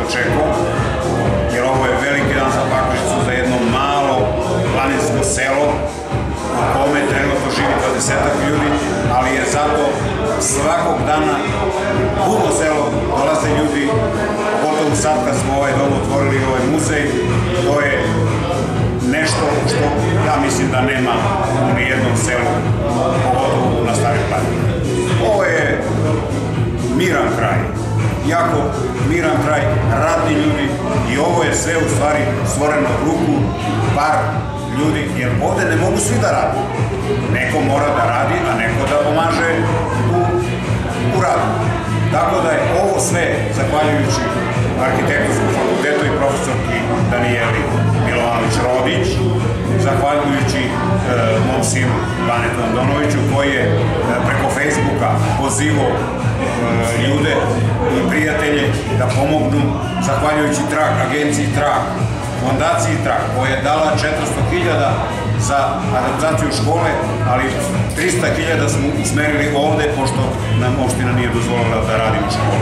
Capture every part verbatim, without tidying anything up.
dočekao, jer ovo je veliki dan za Pakražicu, za jedno malo planinsko selo u kome trenutno živi dvadesetak ljudi, ali je zato svakog dana puno selo dolaze ljudi, pogotovo sad kad smo ovaj dom otvorili, ovaj muzej, to je nešto što ja mislim da nema u nijednom selu, pogotovo na Staroj planini. Ovo je miran kraj, jako miran kraj, radni ljudi i ovo je sve u stvari stvoreno od ruku par ljudi, jer ovde ne mogu svi da radi. Neko mora da radi, a neko da pomaže u, u radu. Tako da je ovo sve, zahvaljujući Arhitektonskom fakultetu i profesorki Danijeli Milovanović-Rodić, zahvaljujući e, mom sinu Banetu Andonoviću, koji je e, preko Facebooka pozivao e, ljude i prijatelje da pomognu, zahvaljujući Trak, agenciji Trak, fondaciji Trak, koja je dala četiristo hiljada za adaptaciju škole, ali trista hiljada smo usmerili ovde, pošto nam opština nije dozvolila da radimo školu.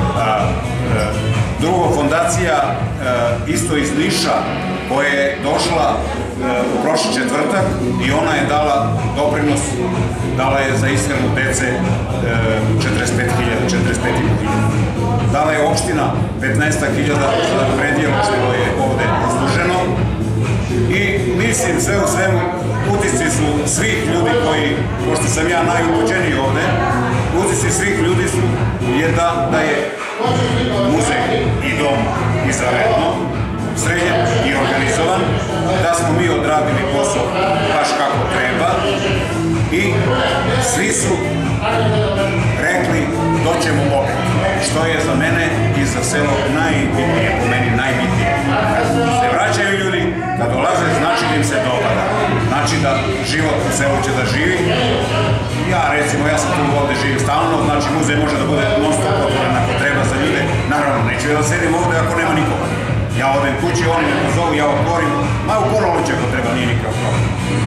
Drugo, fondacija isto iz Niša, koja je došla u prošli četvrtak i ona je dala doprinos, dala je za ishranu dece četrdeset pet hiljada, četrdeset pet hiljada. Dala je opština petnaest hiljada za predijelo što je ovde zasluženo. I mislim, sve u svemu, utisci su svih ljudi koji, pošto sam ja najupućeniji ovde, utisci svih ljudi su je da, da je muzej i dom izvanredno, sređen i organizovan, da smo mi odradili posao baš kako treba i svi su rekli doćemo opet, što je za mene i za selo najbitnije, po meni najbitnije. Kad se vraćaju ljudi, kad dolaze, znači da im se dopada, znači da život u selu će da živi. Ja recimo, ja sam tu ovde živim stalno, znači muzej može da bude non stop otvoren ako treba za ljude, naravno neću ja da sedim ovde ako nema nikoga. Ja odem kući, oni me pozovu, ja otvorim, ma u ponoći ako treba, nije nikakav problem.